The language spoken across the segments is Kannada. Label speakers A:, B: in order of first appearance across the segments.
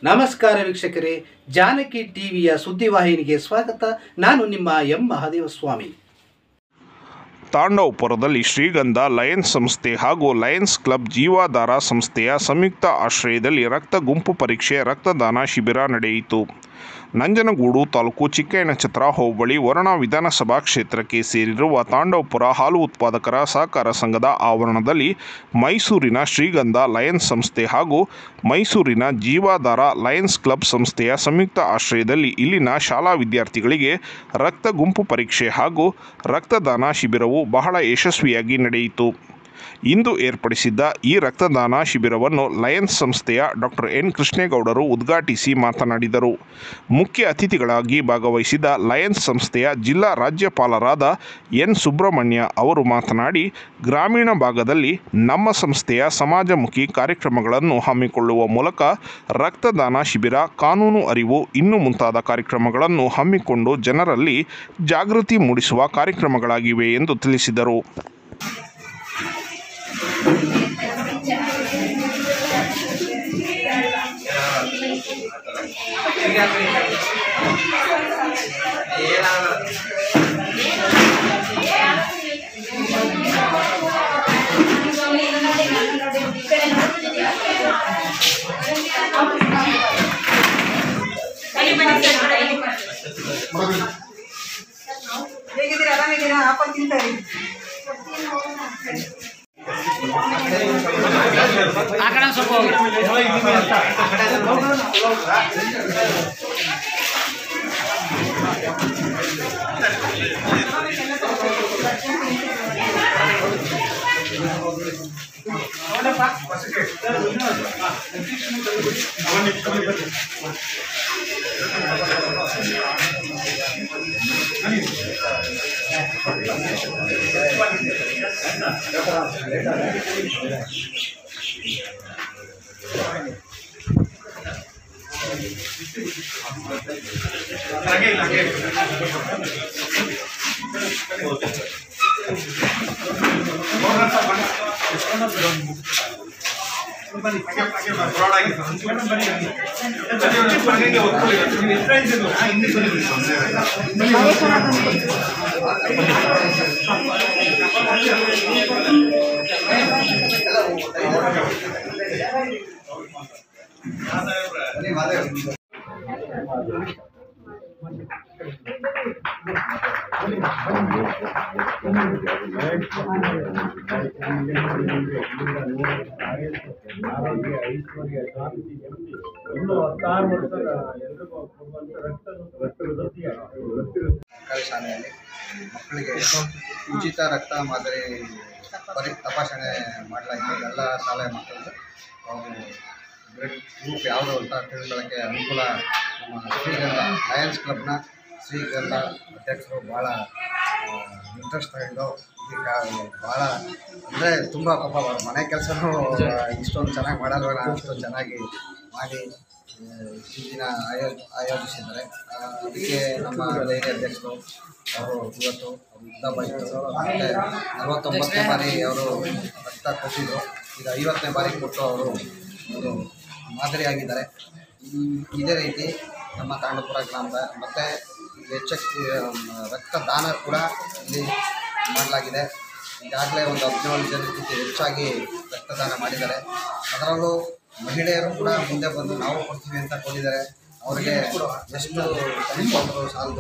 A: ನಮಸ್ಕಾರ ವೀಕ್ಷಕರೇ, ಜಾನಕಿ ಟಿವಿಯ ಸುದ್ದಿವಾಹಿನಿಗೆ ಸ್ವಾಗತ. ನಾನು ನಿಮ್ಮ ಎಂ ಮಹಾದೇವಸ್ವಾಮಿ.
B: ತಾಂಡವಪುರದಲ್ಲಿ ಶ್ರೀಗಂಧ ಲಯನ್ಸ್ ಸಂಸ್ಥೆ ಹಾಗೂ ಲಯನ್ಸ್ ಕ್ಲಬ್ ಜೀವಾಧಾರ ಸಂಸ್ಥೆಯ ಸಂಯುಕ್ತ ಆಶ್ರಯದಲ್ಲಿ ರಕ್ತ ಗುಂಪು ಪರೀಕ್ಷೆ ರಕ್ತದಾನ ಶಿಬಿರ ನಡೆಯಿತು. ನಂಜನಗೂಡು ತಾಲೂಕು ಚಿಕ್ಕಯ್ಯನಛತ್ರ ಹೋಬಳಿ ವರುಣ ವಿಧಾನಸಭಾ ಕ್ಷೇತ್ರಕ್ಕೆ ಸೇರಿರುವ ತಾಂಡವಪುರ ಹಾಲು ಉತ್ಪಾದಕರ ಸಹಕಾರ ಸಂಘದ ಆವರಣದಲ್ಲಿ ಮೈಸೂರಿನ ಶ್ರೀಗಂಧ ಲಯನ್ಸ್ ಸಂಸ್ಥೆ ಹಾಗೂ ಮೈಸೂರಿನ ಜೀವಾಧಾರ ಲಯನ್ಸ್ ಕ್ಲಬ್ ಸಂಸ್ಥೆಯ ಸಂಯುಕ್ತ ಆಶ್ರಯದಲ್ಲಿ ಇಲ್ಲಿನ ಶಾಲಾ ವಿದ್ಯಾರ್ಥಿಗಳಿಗೆ ರಕ್ತ ಗುಂಪು ಪರೀಕ್ಷೆ ಹಾಗೂ ರಕ್ತದಾನ ಶಿಬಿರವು ಬಹಳ ಯಶಸ್ವಿಯಾಗಿ ನಡೆಯಿತು. ಇಂದು ಏರ್ಪಡಿಸಿದ್ದ ಈ ರಕ್ತದಾನ ಶಿಬಿರವನ್ನು ಲಯನ್ಸ್ ಸಂಸ್ಥೆಯ ಡಾಕ್ಟರ್ ಎನ್ ಕೃಷ್ಣೇಗೌಡರು ಉದ್ಘಾಟಿಸಿ ಮಾತನಾಡಿದರು. ಮುಖ್ಯ ಅತಿಥಿಗಳಾಗಿ ಭಾಗವಹಿಸಿದ ಲಯನ್ಸ್ ಸಂಸ್ಥೆಯ ಜಿಲ್ಲಾ ರಾಜ್ಯಪಾಲರಾದ ಎನ್ ಸುಬ್ರಹ್ಮಣ್ಯ ಅವರು ಮಾತನಾಡಿ, ಗ್ರಾಮೀಣ ಭಾಗದಲ್ಲಿ ನಮ್ಮ ಸಂಸ್ಥೆಯ ಸಮಾಜಮುಖಿ ಕಾರ್ಯಕ್ರಮಗಳನ್ನು ಹಮ್ಮಿಕೊಳ್ಳುವ ಮೂಲಕ ರಕ್ತದಾನ ಶಿಬಿರ, ಕಾನೂನು ಅರಿವು ಇನ್ನೂ ಮುಂತಾದ ಕಾರ್ಯಕ್ರಮಗಳನ್ನು ಹಮ್ಮಿಕೊಂಡು ಜನರಲ್ಲಿ ಜಾಗೃತಿ ಮೂಡಿಸುವ ಕಾರ್ಯಕ್ರಮಗಳಾಗಿವೆ ಎಂದು ತಿಳಿಸಿದರು.
C: ಹೇಗಿದ್ದೀರಾ? ಆರಾಮಿದ್ದೀರಾ? ಅಪ್ಪ ತಿಂತಾರೆ.
D: ಆ ಕಡೆ ಸ್ವಲ್ಪ ಹೋಗಿ.
E: ಆರೋಗ್ಯ, ಐಶ್ವರ್ಯ, ಶಾಂತಿ, ನೆಮ್ಮದಿ ಇನ್ನೂ 16 ವರ್ಷ ಎಲ್ರಿಗೂ ಕೊಡುವಂಥ
F: ಸರ್ಕಾರಿ ಶಾಲೆಯಲ್ಲಿ ಮಕ್ಕಳಿಗೆ ಉಚಿತ ರಕ್ತ ಮಾದರಿ ತಪಾಸಣೆ ಮಾಡಲಾಯಿತು. ಎಲ್ಲ ಶಾಲೆಯ ಮಕ್ಕಳಿಗೆ ಅವರು ಬ್ಲಡ್ ಗ್ರೂಪ್ ಯಾವುದು ಅಂತ ತಿಳಿಕೊಳ್ಳೋಕ್ಕೆ ಅನುಕೂಲ ನಮ್ಮ ಶ್ರೀಗಂಧ ಲಯನ್ಸ್ ಕ್ಲಬ್ನ ಶ್ರೀಗಂಧ ಅಧ್ಯಕ್ಷರು ಭಾಳ ಇಂಟ್ರೆಸ್ಟ್ ತಗೊಂಡು ಭಾಳ ಅಂದರೆ ತುಂಬ ಪಾಪ ಅವ್ರ ಮನೆ ಕೆಲಸನೂ ಇಷ್ಟೊಂದು ಚೆನ್ನಾಗಿ ಮಾಡಲ್ವಲ್ಲ, ಅಷ್ಟೊಂದು ಚೆನ್ನಾಗಿ ಮಾಡಿ ಈ ದಿನ ಆಯೋಜಿಸಿದ್ದಾರೆ. ಅದಕ್ಕೆ ನಮ್ಮ ಡೈರಿ ಅಧ್ಯಕ್ಷರು ಅವರು ಇವತ್ತು ಯುದ್ಧ ಬಂತು. ಮತ್ತು 49ನೇ ಬಾರಿ ಅವರು ರಕ್ತ ಕೊಟ್ಟಿದ್ದರು. ಈಗ 50ನೇ ಬಾರಿ ಕೊಟ್ಟು ಅವರು ಮಾದರಿಯಾಗಿದ್ದಾರೆ. ಇದೇ ರೀತಿ ನಮ್ಮ ತಾಂಡವಪುರ ಗ್ರಾಮದ ಮತ್ತು ಹೆಚ್ಚು ರಕ್ತದಾನ ಕೂಡ ಇಲ್ಲಿ ಮಾಡಲಾಗಿದೆ. ಈಗಾಗಲೇ ಒಂದು 17 ಜನಕ್ಕಿಂತ ಹೆಚ್ಚಾಗಿ ರಕ್ತದಾನ ಮಾಡಿದ್ದಾರೆ. ಅದರಲ್ಲೂ ಮಹಿಳೆಯರು ಕೂಡ ಮುಂದೆ ಬಂದು ನಾವು ಕೊಡ್ತೀವಿ ಅಂತ ಕೊಟ್ಟಿದ್ದಾರೆ. ಅವರಿಗೆ ಎಷ್ಟು ತಂದುಕೊಂಡರು ಸಾಲದು.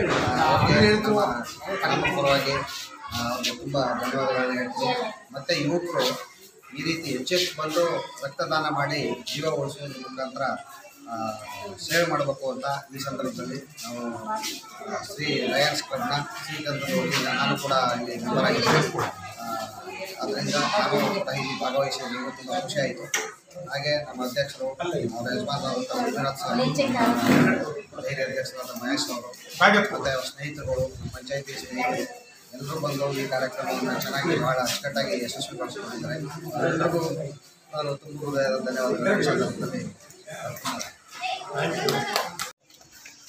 F: ನಮ್ಮ ಪರವಾಗಿ ಅವ್ರಿಗೆ ತುಂಬ ಧನ್ಯವಾದಗಳನ್ನು ಹೇಳ್ತೀನಿ. ಮತ್ತು ಯುವಕರು ಈ ರೀತಿ ಹೆಚ್ಚೆಚ್ಚು ಬಂದು ರಕ್ತದಾನ ಮಾಡಿ ಜೀವ ಉಳಿಸೋದ್ರ ಮುಖಾಂತರ ಸೇವೆ ಮಾಡಬೇಕು ಅಂತ ಈ ಸಂದರ್ಭದಲ್ಲಿ ನಾವು ಶ್ರೀ ಲಯನ್ಸ್ ಕ್ಲಬ್ನ ಶ್ರೀಗಂಧದ ವತಿಯಿಂದ ನಾನು ಕೂಡ ಇಲ್ಲಿ ಮೆಂಬರ್ ಆಗಿದ್ದೇನೆ. ಅದರಿಂದ ನಾನು ಕೂಡ ಇಲ್ಲಿ ಭಾಗವಹಿಸಿದ್ದು ತುಂಬ ಖುಷಿ ಆಯಿತು. ಹಾಗೆ ನಮ್ಮ ಅಧ್ಯಕ್ಷರು ಅವರ ಯಜಮಾನರಾದಂಥ ಮಂಜುನಾಥ್ ಸರ್, ಡೈರಿ ಅಧ್ಯಕ್ಷರಾದ ಮಹೇಶ್ ಅವರು ಮತ್ತು ಅವ್ರ ಸ್ನೇಹಿತರುಗಳು, ಪಂಚಾಯಿತಿ ಸ್ನೇಹಿತರು ಎಲ್ಲರೂ ಬಂದು ಈ ಕಾರ್ಯಕ್ರಮವನ್ನು ಚೆನ್ನಾಗಿ ಭಾಳ ಅಚ್ಚುಕಟ್ಟಾಗಿ ಯಶಸ್ವಿಗೊಳಿಸಿಕೊಂಡಿದ್ದಾರೆ. ಎಲ್ಲರಿಗೂ ನಾನು ತುಂಬ ಹೃದಯದ ಧನ್ಯವಾದಗಳು.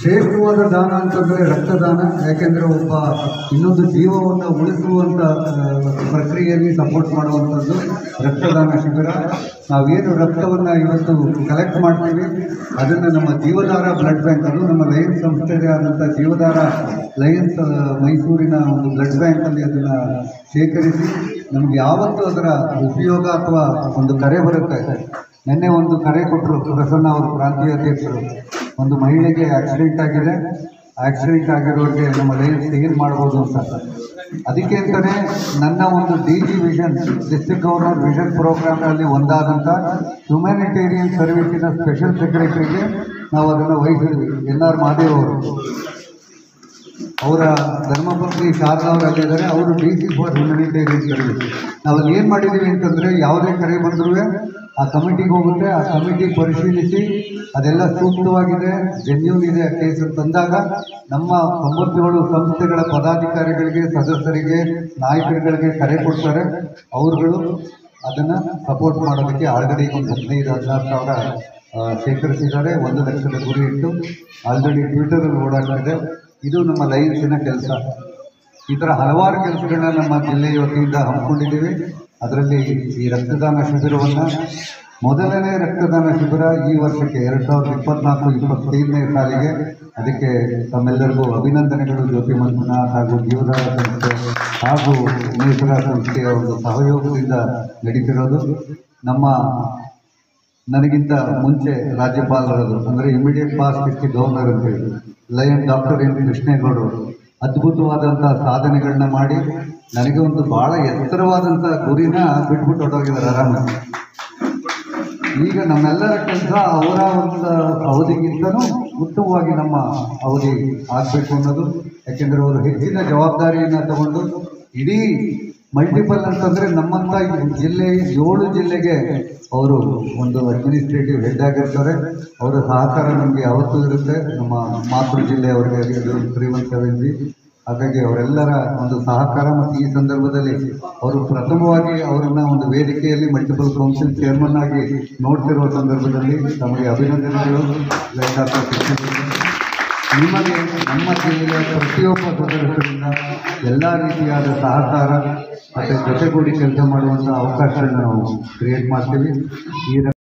C: ಶ್ರೇಷ್ಠವಾದ ದಾನ ಅಂತಂದರೆ ರಕ್ತದಾನ. ಯಾಕೆಂದರೆ ಒಬ್ಬ ಇನ್ನೊಂದು ಜೀವವನ್ನು ಉಳಿಸುವಂಥ ಪ್ರಕ್ರಿಯೆಯಲ್ಲಿ ಸಪೋರ್ಟ್ ಮಾಡುವಂಥದ್ದು ರಕ್ತದಾನ ಶಿಬಿರ. ನಾವೇನು ರಕ್ತವನ್ನು ಇವತ್ತು ಕಲೆಕ್ಟ್ ಮಾಡ್ತೀವಿ ಅದನ್ನು ನಮ್ಮ ಜೀವಧಾರ ಬ್ಲಡ್ ಬ್ಯಾಂಕ್, ಅದು ನಮ್ಮ ಲಯನ್ಸ್ ಸಂಸ್ಥೆಯೇ ಆದಂಥ ಜೀವಧಾರ ಲಯನ್ಸ್ ಮೈಸೂರಿನ ಒಂದು ಬ್ಲಡ್ ಬ್ಯಾಂಕಲ್ಲಿ ಅದನ್ನು ಶೇಖರಿಸಿ ನಮಗೆ ಯಾವತ್ತೂ ಅದರ ಉಪಯೋಗ ಅಥವಾ ಒಂದು ಕರೆ ಬರುತ್ತೆ. ನಿನ್ನೆ ಒಂದು ಕರೆ ಕೊಟ್ಟರು ಪ್ರಸನ್ನ ಅವರು, ಪ್ರಾಂತೀಯ ಅಧ್ಯಕ್ಷರು. ಒಂದು ಮಹಿಳೆಗೆ ಆಕ್ಸಿಡೆಂಟ್ ಆಗಿದೆ, ಆಕ್ಸಿಡೆಂಟ್ ಆಗಿರೋರಿಗೆ ನಮ್ಮ ಲಯನ್ಸ್ ಏನು ಮಾಡ್ಬೋದು ಅಂತ. ಅದಕ್ಕೆ ಅಂತಲೇ ನನ್ನ ಒಂದು DG vision, district governor vision ಪ್ರೋಗ್ರಾಮ್ನಲ್ಲಿ ಒಂದಾದಂಥ ಹ್ಯುಮ್ಯಾನಿಟೇರಿಯನ್ ಸರ್ವಿಸಿನ ಸ್ಪೆಷಲ್ ಸೆಕ್ರೆಟರಿಗೆ ನಾವು ಅದನ್ನು ವಹಿಸಿದ್ವಿ. NR ಮಹಾದೇವ್ ಅವರು, ಅವರ ಧರ್ಮಪತ್ನಿ ಶಾರದಾ ಅವರು ಅಲ್ಲಿದ್ದಾರೆ. ಅವರು DC ಫಾರ್ ಹ್ಯುಮ್ಯಾನಿಟೇರಿಯನ್ ಸರ್ವಿಸ್. ನಾವಲ್ಲಿ ಏನು ಮಾಡಿದ್ದೀವಿ ಅಂತಂದರೆ ಯಾವುದೇ ಕರೆ ಬಂದರೂ ಆ ಕಮಿಟಿಗೆ ಹೋಗುತ್ತೆ, ಆ ಕಮಿಟಿ ಪರಿಶೀಲಿಸಿ ಅದೆಲ್ಲ ಸೂಕ್ತವಾಗಿದೆ, ಜೆನ್ಯೂನ್ ಇದೆ ಕೇಸ್ ತಂದಾಗ ನಮ್ಮ 97 ಸಂಸ್ಥೆಗಳ ಪದಾಧಿಕಾರಿಗಳಿಗೆ, ಸದಸ್ಯರಿಗೆ, ನಾಯಕರುಗಳಿಗೆ ಕರೆ ಕೊಡ್ತಾರೆ. ಅವರುಗಳು ಅದನ್ನು ಸಪೋರ್ಟ್ ಮಾಡೋದಕ್ಕೆ ಆಲ್ರೆಡಿ ಒಂದು 15,000-16,000 ಶೇಖರಿಸಿದ್ದಾರೆ. 1 ಲಕ್ಷದ ಗುರಿ ಇಟ್ಟು ಆಲ್ರೆಡಿ ಟ್ವಿಟರಲ್ಲಿ ಓಡಾಡ್ತಿದೆ. ಇದು ನಮ್ಮ ಲಯನ್ಸಿನ ಕೆಲಸ. ಈ ಥರ ಹಲವಾರು ಕೆಲಸಗಳನ್ನ ನಮ್ಮ ಜಿಲ್ಲೆಯ ವತಿಯಿಂದ ಹಮ್ಮಿಕೊಂಡಿದ್ದೀವಿ. ಅದರಲ್ಲಿ ಈ ರಕ್ತದಾನ ಶಿಬಿರವನ್ನು, ಮೊದಲನೇ ರಕ್ತದಾನ ಶಿಬಿರ ಈ ವರ್ಷಕ್ಕೆ 2024-25ನೇ ಸಾಲಿಗೆ. ಅದಕ್ಕೆ ತಮ್ಮೆಲ್ಲರಿಗೂ ಅಭಿನಂದನೆಗಳು. ಜ್ಯೋತಿ ಮಂಜುನಾಥ್ ಹಾಗೂ ಜೀವಧಾರ ಸಂಸ್ಥೆ ಹಾಗೂ ನೇಸರ ಸಂಸ್ಥೆಯ ಒಂದು ಸಹಯೋಗದಿಂದ ನಡೀತಿರೋದು. ನನಗಿಂತ ಮುಂಚೆ ರಾಜ್ಯಪಾಲರದು ಅಂದರೆ ಇಮಿಡಿಯೇಟ್ ಪಾಸ್ ಡಿಸ್ಟ್ರಿಕ್ಟ್ ಗವರ್ನರ್ ಅಂತೇಳಿ ಲಯನ್ ಡಾಕ್ಟರ್ ಎನ್ ಕೃಷ್ಣೇಗೌಡರು ಅದ್ಭುತವಾದಂಥ ಸಾಧನೆಗಳನ್ನ ಮಾಡಿ ನನಗೆ ಒಂದು ಭಾಳ ಎತ್ತರವಾದಂಥ ಗುರಿನ ಬಿಟ್ಬಿಟ್ಟು ಹೊರಟೋಗಿದ್ದಾರೆ ಆರಾಮಾಗಿ. ಈಗ ನಮ್ಮೆಲ್ಲರ ಕೆಲಸ ಅವರ ಒಂದು ಅವಧಿಗಿಂತನೂ ಉತ್ತಮವಾಗಿ ನಮ್ಮ ಅವಧಿ ಆಗಬೇಕು ಅನ್ನೋದು. ಯಾಕೆಂದರೆ ಅವರು ಹೆಚ್ಚಿನ ಜವಾಬ್ದಾರಿಯನ್ನು ತಗೊಂಡು ಇಡೀ ಮಲ್ಟಿಪಲ್ ಅಂತಂದರೆ ನಮ್ಮಂಥ ಜಿಲ್ಲೆ 7 ಜಿಲ್ಲೆಗೆ ಅವರು ಒಂದು ಅಡ್ಮಿನಿಸ್ಟ್ರೇಟಿವ್ ಹೆಡ್ ಆಗಿರ್ತಾರೆ. ಅವರ ಸಹಕಾರ ನಮಗೆ ಯಾವತ್ತೂ ಇರುತ್ತೆ. ನಮ್ಮ ಮಾತೃ ಜಿಲ್ಲೆಯವರಿಗೆ 317G. ಹಾಗಾಗಿ ಅವರೆಲ್ಲರ ಒಂದು ಸಹಕಾರ ಮತ್ತು ಈ ಸಂದರ್ಭದಲ್ಲಿ ಅವರು ಪ್ರಥಮವಾಗಿ ಅವರನ್ನು ಒಂದು ವೇದಿಕೆಯಲ್ಲಿ ಮಲ್ಟಿಪಲ್ ಕೌನ್ಸಿಲ್ ಚೇರ್ಮನ್ ಆಗಿ ನೋಡ್ತಿರುವ ಸಂದರ್ಭದಲ್ಲಿ ತಮಗೆ ಅಭಿನಂದನೆಗಳು. ನಿಮಗೆ ನಮ್ಮ ಜಿಲ್ಲೆಯ ಪ್ರತಿಯೊಬ್ಬ ಸದಸ್ಯರಿಂದ ಎಲ್ಲ ರೀತಿಯಾದ ಸಹಕಾರ ಮತ್ತು ಜೊತೆಗೂಡಿ ಕೆಲಸ ಮಾಡುವಂಥ ಅವಕಾಶವನ್ನು ನಾವು ಕ್ರಿಯೇಟ್ ಮಾಡ್ತೀವಿ. ಈ